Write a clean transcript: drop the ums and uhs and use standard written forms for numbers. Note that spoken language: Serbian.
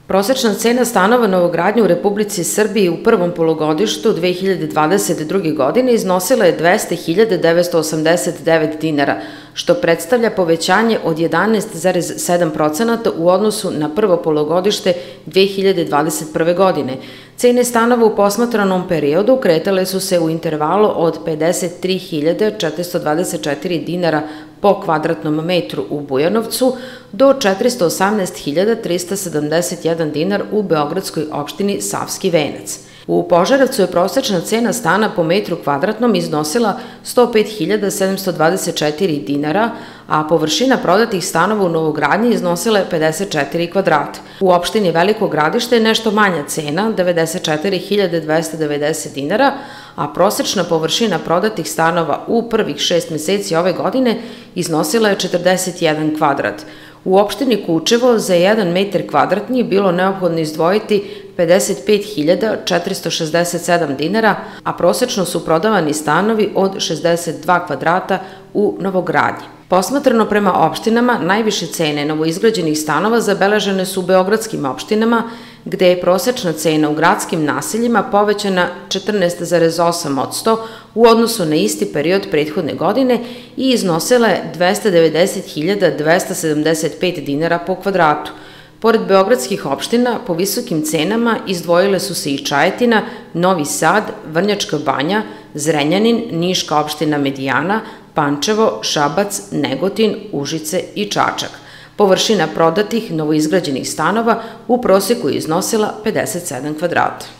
Prosečna cena stanova novogradnje u Republici Srbiji u prvom polugodištu 2022. godine iznosila je 200.989 dinara, što predstavlja povećanje od 11,7% u odnosu na prvo polugodište 2021. godine. Cene stanova u posmatranom periodu kretale su se u intervalu od 53.424 dinara po kvadratnom metru u Bujanovcu do 418.371 dinar u beogradskoj opštini Savski Venac. U Požarevcu je prosečna cena stana po metru kvadratnom iznosila 105.724 dinara, a površina prodatih stanova u novogradnji iznosila je 54 kvadrata. U opštini Veliko Gradište je nešto manja cena, 94.290 dinara, a prosečna površina prodatih stanova u prvih 6 meseci ove godine iznosila je 41 kvadrat. U opštini Kučevo za 1 metar kvadratni bilo neophodno izdvojiti 55.467 dinara, a prosečno su prodavani stanovi od 62 kvadrata u novogradnji. Posmatrano prema opštinama, najviše cene novoizgrađenih stanova zabeležene su u beogradskim opštinama, gde je prosečna cena u gradskim naseljima povećana 14,8% u odnosu na isti period prethodne godine i iznosila je 290.275 dinara po kvadratu. Pored beogradskih opština, po visokim cenama izdvojile su se i Čajetina, Novi Sad, Vrnjačka Banja, Zrenjanin, Niška opština Medijana, Pančevo, Šabac, Negotin, Užice i Čačak. Površina prodatih novoizgrađenih stanova u proseku je iznosila 57 kvadrata.